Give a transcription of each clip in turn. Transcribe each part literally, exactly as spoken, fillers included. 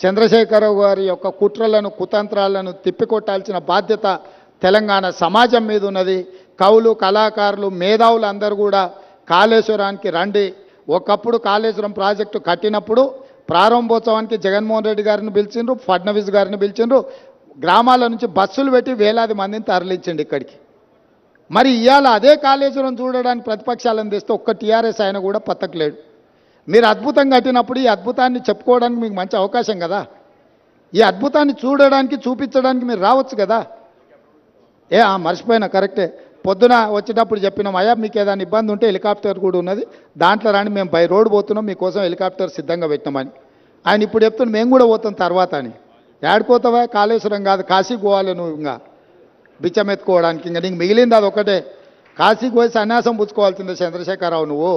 చంద్రశేఖరరావు గారి యొక్క కుట్రలను కుతంత్రాలను తిప్పికొట్టాల్సిన బాధ్యత తెలంగాణ సమాజం మీద ఉన్నది. కవులు కళాకారులు మేధావులు అందరూ కూడా కాళేశ్వరానికి రండి. ఒకప్పుడు కాళేశ్వరం ప్రాజెక్టు కట్టినప్పుడు ప్రారంభోత్సవానికి జగన్మోహన్ రెడ్డి గారిని పిలిచిండ్రు, ఫడ్నవీస్ గారిని పిలిచిండ్రు, గ్రామాల నుంచి బస్సులు పెట్టి వేలాది మందిని తరలించండి ఇక్కడికి. మరి ఇవాళ అదే కాళేశ్వరం చూడడానికి ప్రతిపక్షాలను తెస్తే ఒక్క టీఆర్ఎస్ ఆయన కూడా పత్తకలేడు. మీరు అద్భుతం కట్టినప్పుడు ఈ అద్భుతాన్ని చెప్పుకోవడానికి మీకు మంచి అవకాశం కదా. ఈ అద్భుతాన్ని చూడడానికి చూపించడానికి మీరు రావచ్చు కదా. ఏ మర్చిపోయినా కరెక్టే, పొద్దున వచ్చేటప్పుడు చెప్పినాం, అయ్యా మీకు ఏదైనా ఇబ్బంది ఉంటే హెలికాప్టర్ కూడా ఉన్నది, దాంట్లో రాని మేము బై రోడ్ పోతున్నాం, మీకోసం హెలికాప్టర్ సిద్ధంగా పెట్టినామని. ఆయన ఇప్పుడు చెప్తున్నాం మేము కూడా పోతాం తర్వాత అని. ఏడుకోతావా? కాళేశ్వరం కాదు, కాశీకి పోవాలి నువ్వు. ఇంకా బిచ్చం ఎత్తుకోవడానికి ఇంకా నీకు మిగిలింది అది ఒకటే. కాశీకి పోయి సన్యాసం పుచ్చుకోవాల్సిందే చంద్రశేఖరరావు నువ్వు.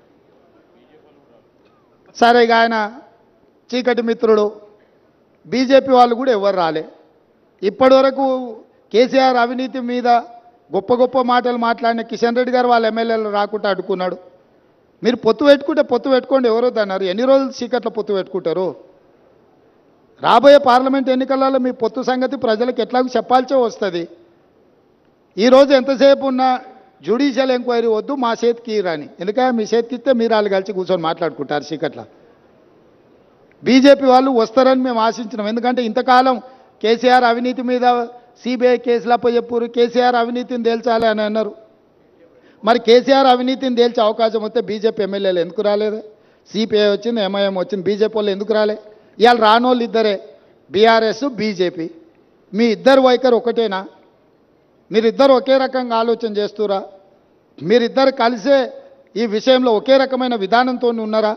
సరే ఇక ఆయన చీకటి మిత్రుడు, బీజేపీ వాళ్ళు కూడా ఎవరు రాలే. ఇప్పటి వరకు కేసీఆర్ అవినీతి మీద గొప్ప గొప్ప మాటలు మాట్లాడిన కిషన్ రెడ్డి గారు వాళ్ళ ఎమ్మెల్యేలు రాకుండా అడ్డుకున్నాడు. మీరు పొత్తు పెట్టుకుంటే పొత్తు పెట్టుకోండి, ఎవరో అన్నారు. ఎన్ని రోజులు చీకట్లో పొత్తు పెట్టుకుంటారు? రాబోయే పార్లమెంట్ ఎన్నికలలో మీ పొత్తు సంగతి ప్రజలకు ఎట్లాగో చెప్పాల్సే వస్తుంది. ఈరోజు ఎంతసేపు ఉన్నా జ్యుడిషియల్ ఎంక్వైరీ వద్దు, మా చేతికి రాని. ఎందుకంటే మీ చేతికి ఇస్తే మీరు వాళ్ళు కలిసి కూర్చొని మాట్లాడుకుంటారు చీకట్ల. బీజేపీ వాళ్ళు వస్తారని మేము ఆశించినాం. ఎందుకంటే ఇంతకాలం కేసీఆర్ అవినీతి మీద సిబిఐ కేసులు అప్పచెప్పారు, కేసీఆర్ అవినీతిని తేల్చాలి అని అన్నారు. మరి కేసీఆర్ అవినీతిని తేల్చే అవకాశం వస్తే బీజేపీ ఎమ్మెల్యేలు ఎందుకు రాలేదు? సిపిఐ వచ్చింది, ఎంఐఎం వచ్చింది, బీజేపీ వాళ్ళు ఎందుకు రాలే? ఇవాళ రానోళ్ళు ఇద్దరే, బీఆర్ఎస్ బీజేపీ. మీ ఇద్దరు వైఖరి ఒకటేనా? మీరిద్దరు ఒకే రకంగా ఆలోచన చేస్తురా? మీరిద్దరు కలిసే ఈ విషయంలో ఒకే రకమైన విధానంతో ఉన్నారా?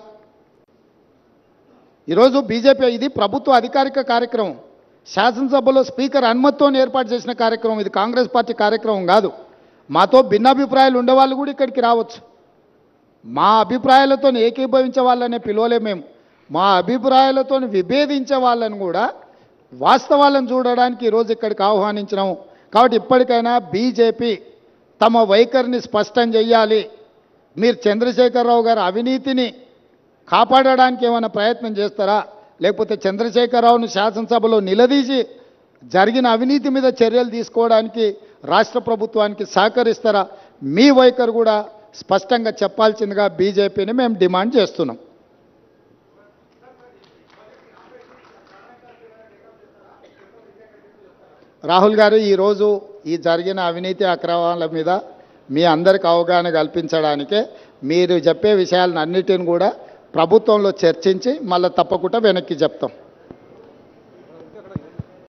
ఈరోజు బీజేపీ ఇది ప్రభుత్వ అధికారిక కార్యక్రమం, శాసనసభలో స్పీకర్ అనుమతితో ఏర్పాటు చేసిన కార్యక్రమం. ఇది కాంగ్రెస్ పార్టీ కార్యక్రమం కాదు. మాతో భిన్నాభిప్రాయాలు ఉండేవాళ్ళు కూడా ఇక్కడికి రావచ్చు. మా అభిప్రాయాలతో ఏకీభవించే వాళ్ళనే పిలవలే మేము. మా అభిప్రాయాలతో విభేదించే వాళ్ళని కూడా వాస్తవాలను చూడడానికి ఈరోజు ఇక్కడికి ఆహ్వానించినాము. కాబట్టి ఇప్పటికైనా బీజేపీ తమ వైఖరిని స్పష్టం చేయాలి. మీరు చంద్రశేఖరరావు గారి అవినీతిని కాపాడడానికి ఏమైనా ప్రయత్నం చేస్తారా? లేకపోతే చంద్రశేఖరరావును శాసనసభలో నిలదీసి జరిగిన అవినీతి మీద చర్యలు తీసుకోవడానికి రాష్ట్ర ప్రభుత్వానికి సహకరిస్తారా? మీ వైఖరి కూడా స్పష్టంగా చెప్పాల్సిందిగా బీజేపీని మేము డిమాండ్ చేస్తున్నాం. రాహుల్ గారు, ఈరోజు ఈ జరిగిన అవినీతి అక్రమాల మీద మీ అందరికి అవగాహన కల్పించడానికే మీరు చెప్పే విషయాలను అన్నిటిని కూడా ప్రభుత్వంలో చర్చించి మళ్ళీ తప్పకుండా వెనక్కి చెప్తాం.